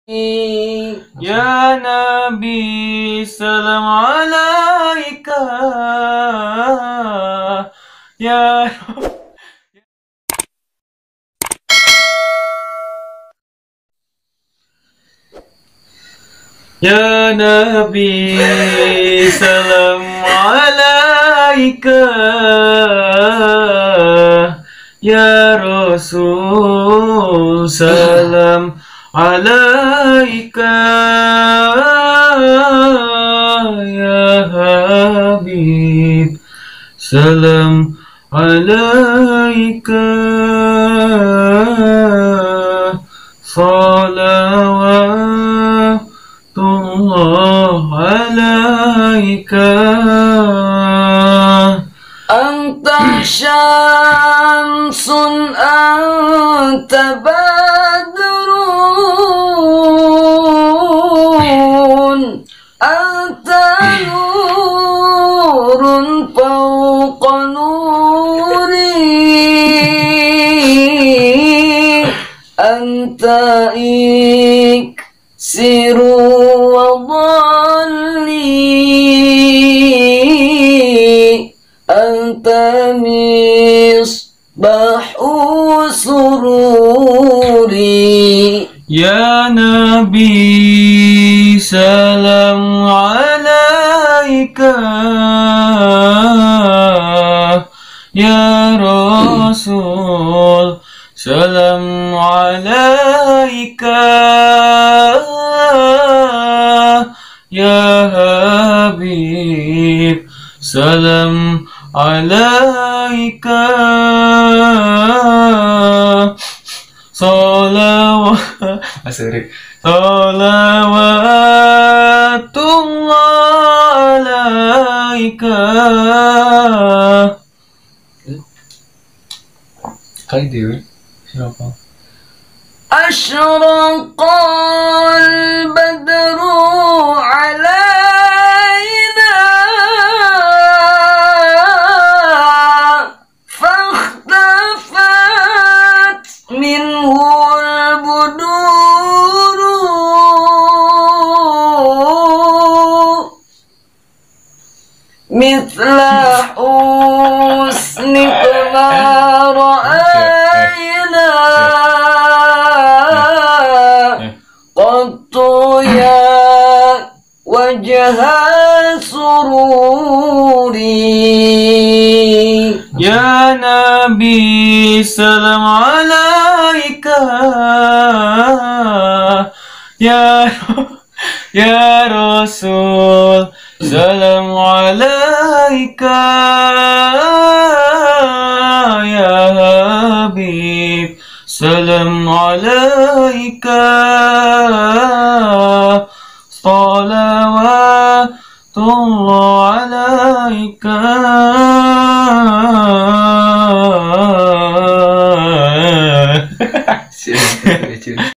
Ya Nabi salam alaika. Ya Ya Nabi salam alaika. Ya Rasul salam alaika. Ya Habib salam alaika. Salawatullah alaika. Anta syamsun anta badrun anta nurun fawqa nuri anta iksiru wa dhalli anta misbahu sururi. Ya Nabi salam alaika. Ya Rasul salam alaika. Ya Habib salam alaika. Salawatullah alaika. Kali dia siapa? Asyraqal badru alaina fakhtafat minhul buduru mithla husnika ma ra'ayna qattu ya wajha sururi. Ya Nabi salam alaika. Ya Rasul salam alaika. Ya Habib salam alaika. Salawatullah alaika.